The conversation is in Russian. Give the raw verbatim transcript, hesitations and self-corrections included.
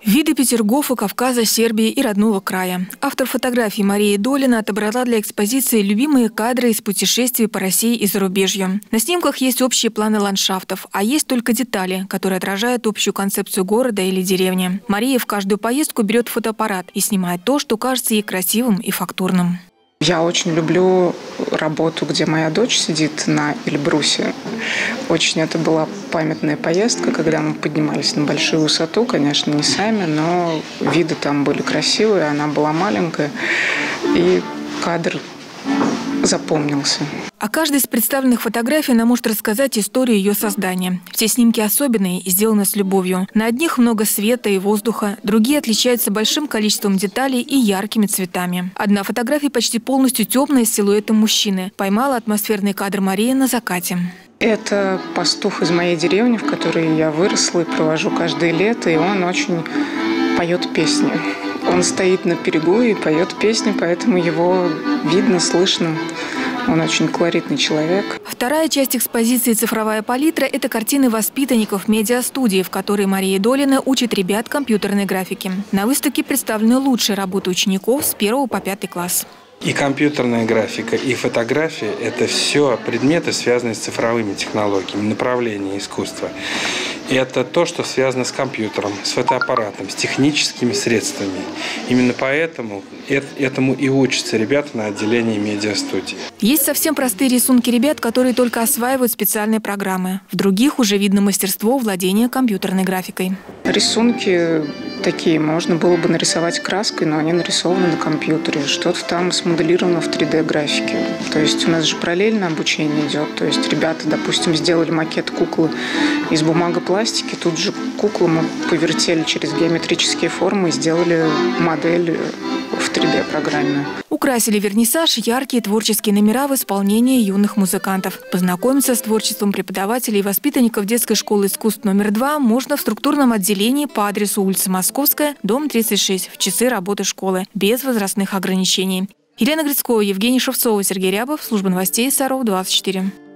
Виды Петергофа, Кавказа, Сербии и родного края. Автор фотографий Мария Долина отобрала для экспозиции любимые кадры из путешествий по России и зарубежью. На снимках есть общие планы ландшафтов, а есть только детали, которые отражают общую концепцию города или деревни. Мария в каждую поездку берет фотоаппарат и снимает то, что кажется ей красивым и фактурным. Я очень люблю работу, где моя дочь сидит на Эльбрусе. Очень это была памятная поездка, когда мы поднимались на большую высоту, конечно, не сами, но виды там были красивые, она была маленькая, и кадр запомнился. О каждой из представленных фотографий она может рассказать историю ее создания. Все снимки особенные и сделаны с любовью. На одних много света и воздуха, другие отличаются большим количеством деталей и яркими цветами. Одна фотография почти полностью темная с силуэтом мужчины. Поймала атмосферный кадр Марии на закате. Это пастух из моей деревни, в которой я выросла и провожу каждое лето, и он очень поет песни. Он стоит на берегу и поет песни, поэтому его видно, слышно. Он очень колоритный человек. Вторая часть экспозиции «Цифровая палитра» – это картины воспитанников медиастудии, в которой Мария Долина учит ребят компьютерной графике. На выставке представлены лучшие работы учеников с первого по пятый класс. И компьютерная графика, и фотография – это все предметы, связанные с цифровыми технологиями, направления искусства. И это то, что связано с компьютером, с фотоаппаратом, с техническими средствами. Именно поэтому этому и учатся ребята на отделении медиастудии. Есть совсем простые рисунки ребят, которые только осваивают специальные программы. В других уже видно мастерство владения компьютерной графикой. Рисунки такие можно было бы нарисовать краской, но они нарисованы на компьютере. Что-то там смоделировано в три дэ графике. То есть у нас же параллельно обучение идет. То есть ребята, допустим, сделали макет куклы из бумагопластики. Тут же куклу мы повертели через геометрические формы и сделали модель в три дэ программе. Украсили вернисаж яркие творческие номера в исполнении юных музыкантов. Познакомиться с творчеством преподавателей и воспитанников детской школы искусств номер два можно в структурном отделении по адресу улица Московская, дом тридцать шесть, в часы работы школы, без возрастных ограничений. Елена Грицкова, Евгений Шевцова, Сергей Рябов, служба новостей Саров двадцать четыре.